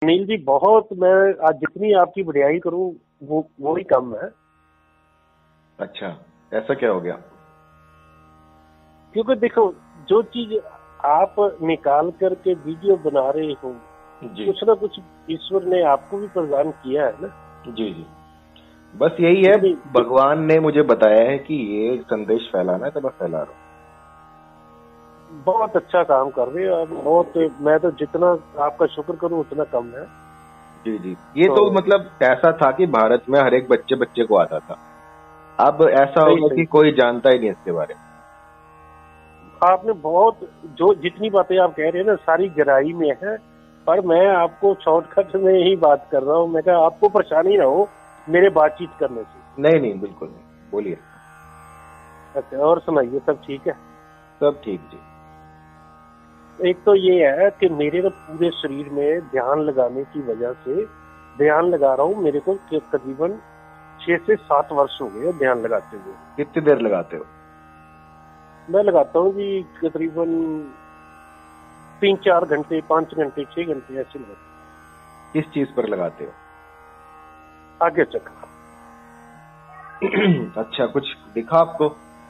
अनिल जी, बहुत मैं आज जितनी आपकी बढ़ियाई करूं वो ही कम है। अच्छा, ऐसा क्या हो गया? क्योंकि देखो, जो चीज आप निकाल करके वीडियो बना रहे हो, कुछ ना कुछ ईश्वर ने आपको भी प्रदान किया है ना। जी जी, बस यही है, भगवान ने मुझे बताया है कि ये संदेश फैलाना है तो मैं फैला रहा हूँ। बहुत अच्छा काम कर रहे हो आप, बहुत। मैं तो जितना आपका शुक्र करूं उतना कम है। जी जी, ये तो मतलब ऐसा था कि भारत में हर एक बच्चे बच्चे को आता था। अब ऐसा होगा कि कोई जानता ही नहीं इसके बारे में। आपने बहुत, जो जितनी बातें आप कह रहे हैं ना, सारी गहराई में है, पर मैं आपको शॉर्टकट में ही बात कर रहा हूँ। मैं कहा आपको परेशानी ना हो मेरे बातचीत करने से। नहीं नहीं, बिल्कुल नहीं, बोलिए। अच्छा, और सुनाइए, सब ठीक है? सब ठीक जी। एक तो ये है कि मेरे तो पूरे शरीर में ध्यान लगाने की वजह से, ध्यान लगा रहा हूँ, मेरे को तकरीबन 6 से 7 वर्ष हो गए ध्यान लगाते हुए। कितनी देर लगाते हो? मैं लगाता हूँ जी तकरीबन 3-4 घंटे, 5 घंटे, 6 घंटे ऐसे लगाते। किस चीज पर लगाते हो? आगे चक्र। अच्छा, कुछ दिखा आपको?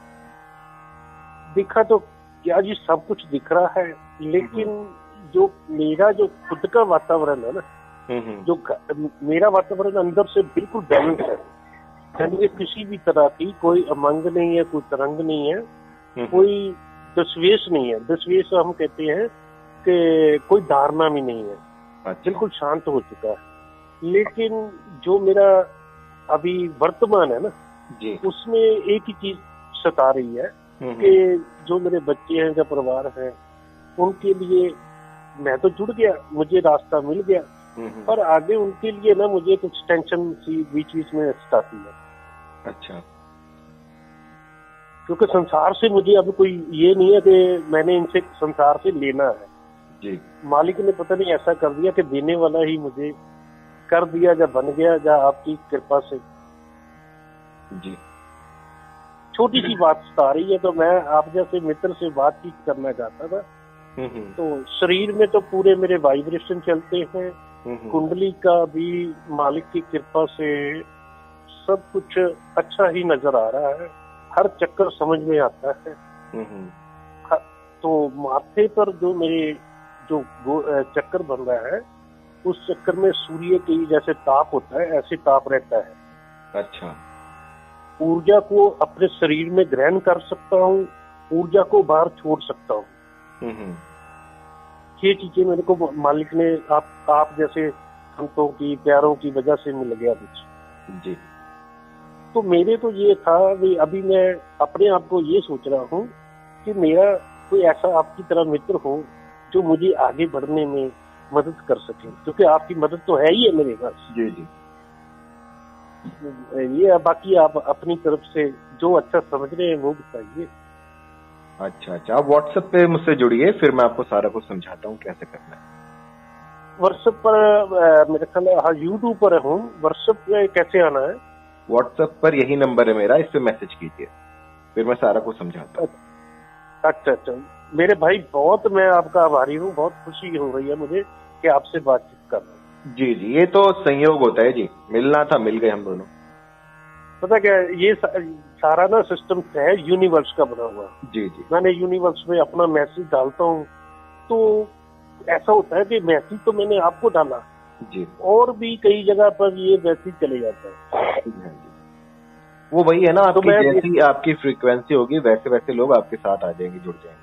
दिखा तो क्या जी, सब कुछ दिख रहा है, लेकिन जो मेरा जो खुद का वातावरण है ना, जो मेरा वातावरण अंदर से बिल्कुल बैलेंस है। यानी किसी भी तरह की कोई अमंग नहीं है, कोई तरंग नहीं है, कोई दस्वेश नहीं है। दस्वेश हम कहते हैं कि कोई धारणा भी नहीं है। अच्छा। बिल्कुल शांत हो चुका है। लेकिन जो मेरा अभी वर्तमान है ना जी, उसमें एक ही चीज सता रही है कि जो मेरे बच्चे हैं, जो परिवार है, उनके लिए मैं तो जुड़ गया, मुझे रास्ता मिल गया, पर आगे उनके लिए ना मुझे कुछ टेंशन सी बीच बीच में सताती है। अच्छा। क्योंकि संसार से मुझे अब कोई ये नहीं है कि मैंने इनसे संसार से लेना है जी। मालिक ने पता नहीं ऐसा कर दिया कि देने वाला ही मुझे कर दिया, या बन गया, या आपकी कृपा से जी। छोटी सी बात सता रही है, तो मैं आप जैसे मित्र से बातचीत करना चाहता था। तो शरीर में तो पूरे मेरे वाइब्रेशन चलते हैं, कुंडली का भी मालिक की कृपा से सब कुछ अच्छा ही नजर आ रहा है, हर चक्कर समझ में आता है। तो माथे पर जो मेरे जो चक्कर बन रहा है, उस चक्कर में सूर्य की जैसे ताप होता है, ऐसे ताप रहता है। अच्छा। ऊर्जा को अपने शरीर में ग्रहण कर सकता हूँ, ऊर्जा को बाहर छोड़ सकता हूँ। ये चीजें मेरे को मालिक ने आप जैसे संतों की प्यारों की वजह से मिल गया कुछ जी। तो मेरे तो ये था कि अभी मैं अपने आप को ये सोच रहा हूँ कि मेरा कोई ऐसा आपकी तरह मित्र हो जो मुझे आगे बढ़ने में मदद कर सके, क्योंकि आपकी मदद तो है ही है मेरे पास जी जी। ये बाकी आप अपनी तरफ से जो अच्छा समझ रहे हैं वो बताइए। अच्छा अच्छा, आप व्हाट्सएप पे मुझसे जुड़िए, फिर मैं आपको सारा कुछ समझाता हूँ कैसे करना है। व्हाट्सएप पर मेरे ख्याल हाँ, यूट्यूब पर हूँ। व्हाट्सएप पे कैसे आना है? व्हाट्सएप पर यही नंबर है मेरा, इस पे मैसेज कीजिए, फिर मैं सारा कुछ समझाता हूँ। अच्छा अच्छा, मेरे भाई बहुत मैं आपका आभारी हूँ, बहुत खुशी हो रही है मुझे कि आपसे बातचीत कर रहा हूँ। जी जी, ये तो संयोग होता है जी, मिलना था, मिल गए हम दोनों। पता क्या, ये सारा ना सिस्टम है यूनिवर्स का बना हुआ जी जी। मैंने यूनिवर्स में अपना मैसेज डालता हूँ, तो ऐसा होता है कि मैसेज तो मैंने आपको डाला जी, और भी कई जगह पर ये मैसेज चले जाता है। वो वही है ना, आपकी जैसी आपकी फ्रीक्वेंसी होगी वैसे वैसे लोग आपके साथ आ जाएंगे, जुड़ जाएंगे।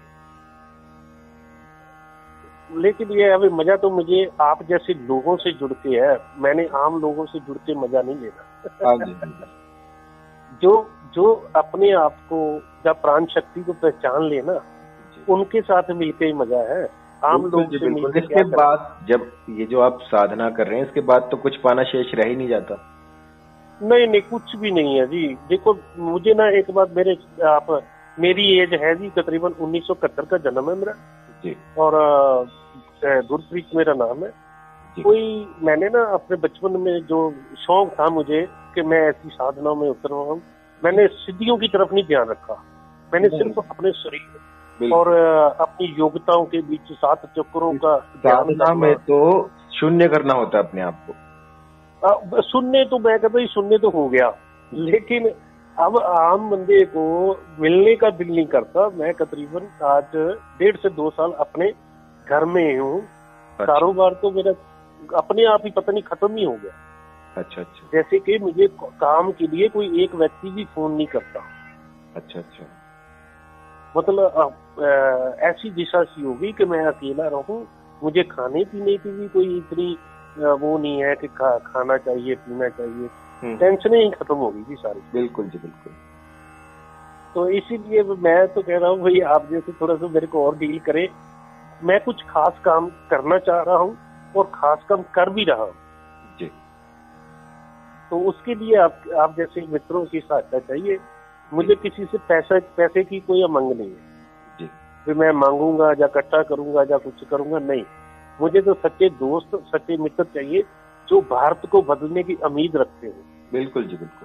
लेकिन ये अभी मजा तो मुझे आप जैसे लोगों से जुड़ के है, मैंने आम लोगों से जुड़ के मजा नहीं लेना। जो अपने आप को या प्राण शक्ति को पहचान लेना, उनके साथ मिलके ही मजा है। आम लोग से मिलकर इसके बाद जब ये जो आप साधना कर रहे हैं, इसके बाद तो कुछ पाना शेष रह ही नहीं जाता। नहीं नहीं, कुछ भी नहीं है जी। देखो मुझे ना एक बात, मेरी एज है जी तकरीबन 1971 का जन्म है मेरा जी, और गुरप्रीत मेरा नाम है। कोई मैंने ना अपने बचपन में जो शौक था मुझे कि मैं ऐसी साधनाओं में उतर रहा हूँ, मैंने सिद्धियों की तरफ नहीं ध्यान रखा। मैंने सिर्फ अपने शरीर और अपनी योग्यताओं के बीच 7 चक्रों का साधना में तो शून्य करना होता है अपने आप को। शून्य तो मैं कहता हूँ शून्य तो हो गया, लेकिन अब आम बंदे को मिलने का दिल नहीं करता। मैं तकरीबन आज 1.5 से 2 साल अपने घर में हूँ। कारोबार तो मेरा अपने आप ही पता नहीं खत्म ही हो गया। अच्छा अच्छा। जैसे कि मुझे काम के लिए कोई एक व्यक्ति भी फोन नहीं करता। अच्छा अच्छा। मतलब ऐसी दिशा सी होगी कि मैं अकेला रहूं, मुझे खाने पीने की भी कोई इतनी वो नहीं है कि खाना चाहिए पीना चाहिए, टेंशनें ही खत्म होगी जी सारी। बिल्कुल जी बिल्कुल। तो इसीलिए मैं तो कह रहा हूँ भाई आप जैसे थोड़ा सा मेरे को और डील करें। मैं कुछ खास काम करना चाह रहा हूँ और खास काम कर भी रहा हूँ जी। तो उसके लिए आप जैसे मित्रों की सहायता चाहिए। मुझे किसी से पैसे की कोई अमंग नहीं है जी। फिर मैं मांगूंगा या इकट्ठा करूंगा या कुछ करूंगा, नहीं। मुझे तो सच्चे दोस्त सच्चे मित्र चाहिए जो भारत को बदलने की उम्मीद रखते हो। बिल्कुल जी बिल्कुल।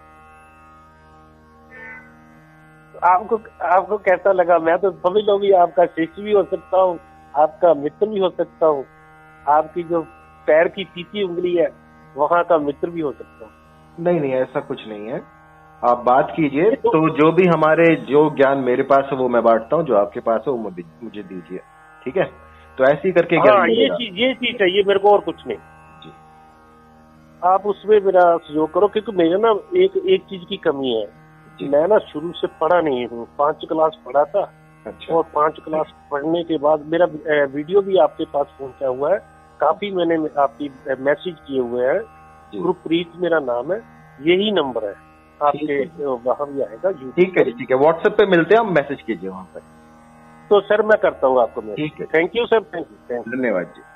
आपको कैसा लगा? मैं तो समझ लो भी आपका शिष्य भी हो सकता हूँ, आपका मित्र भी हो सकता हूँ, आपकी जो पैर की तीसरी उंगली है वहां का मित्र भी हो सकता हूँ। नहीं नहीं ऐसा कुछ नहीं है, आप बात कीजिए। तो जो भी हमारे जो ज्ञान मेरे पास है वो मैं बांटता हूँ, जो आपके पास है वो मुझे दीजिए, ठीक है? तो ऐसे ही करके हाँ, ये चीज चाहिए मेरे को और कुछ नहीं जी। आप उसमें मेरा सहयोग करो, क्योंकि मेरे ना एक चीज की कमी है जी। मैं ना शुरू से पढ़ा नहीं हूँ, 5 क्लास पढ़ा था। अच्छा। और 5 क्लास पढ़ने के बाद मेरा वीडियो भी आपके पास पहुंचा हुआ है, काफी मैंने आपकी मैसेज किए हुए हैं। गुरप्रीत मेरा नाम है, यही नंबर है आपके वहां भी आएगा। ठीक है जी, ठीक है। व्हाट्सएप पे मिलते हैं, आप मैसेज कीजिए वहां पर। तो सर मैं करता हूँ आपको मैसेज। ठीक है। Thank you sir, thank you. धन्यवाद जी।